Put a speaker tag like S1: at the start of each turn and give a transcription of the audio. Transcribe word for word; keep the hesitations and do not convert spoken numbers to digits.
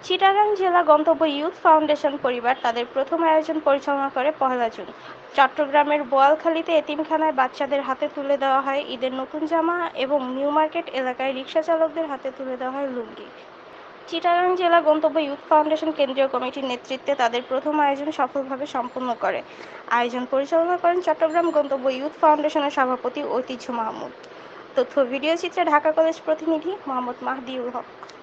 S1: চিটাগাং জেলা গন্তব্য youth foundation পরিবার তাদের প্রথম আয়োজন পরিচালনা করে পহেলা জুন। চট্টগ্রামের বোয়ালখালীতে এতিমখানায় বাচ্চাদের হাতে তুলে দেওয়া হয় ঈদের নতুন জামা এবং নিউ মার্কেট এলাকায় রিক্সা চালকদের হাতে তুলে দেওয়া হয় লুঙ্গি। চিটাগাং জেলা গন্তব্য ইয়ুথ ফাউন্ডেশন কেন্দ্রীয় কমিটির নেতৃত্বে তাদের প্রথম আয়োজন সফলভাবে সম্পন্ন করে। আয়োজন পরিচালনা করেন চট্টগ্রাম গন্তব্য ইয়ুথ ফাউন্ডেশনের সভাপতি ঐতিহ্য মাহমুদ। তথ্য ভিডিও চিত্রে ঢাকা কলেজ প্রতিনিধি মোহাম্মদ মাহদিউল হক।